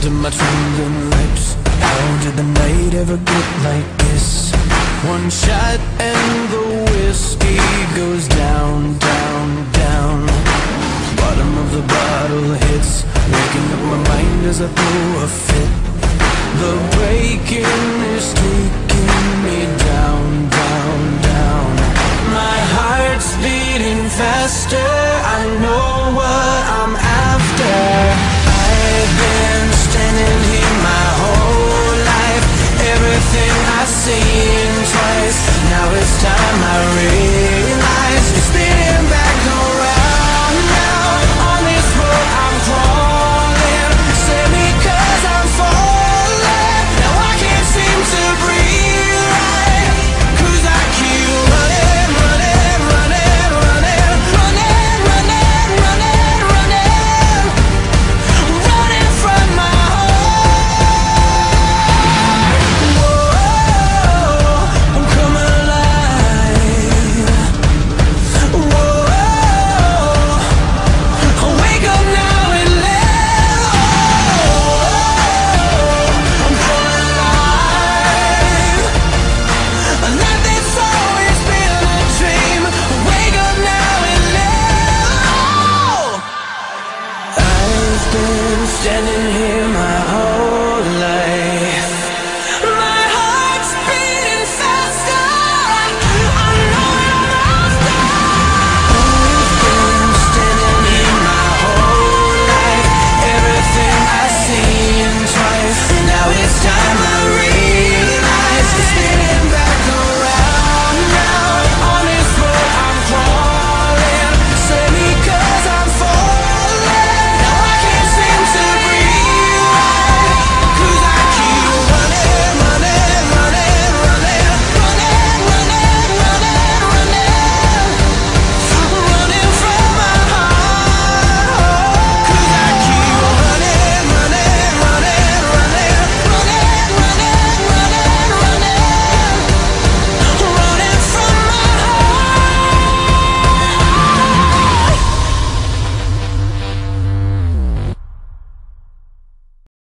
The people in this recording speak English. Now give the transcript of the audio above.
to my trembling lips. How did the night ever get like this? One shot and the whiskey goes down, down, down. Bottom of the bottle hits, waking up my mind as I throw a fit. The breaking is taking me down, down, down. My heart's beating faster, I know what I'm after. I've been standing here my whole life, everything I've seen twice. Now it's time I realize